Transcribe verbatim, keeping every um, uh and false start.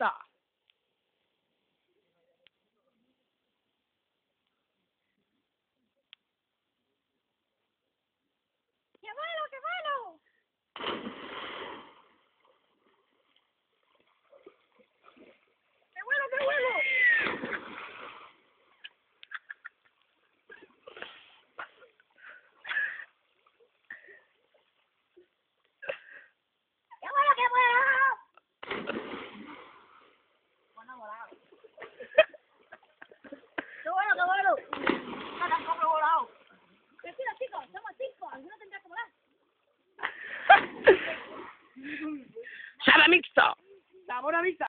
mixta. ¡Qué bueno, qué bueno! ¡Qué bueno, qué bueno! ¡Qué bueno, qué bueno! Bueno, volado. ¡Qué bueno, qué bueno! No, tampoco he volado. Tranquilo, chicos, somos cinco. Alguno tendrá que volar. ¡Sabe mixta! ¡Sabor a mixta!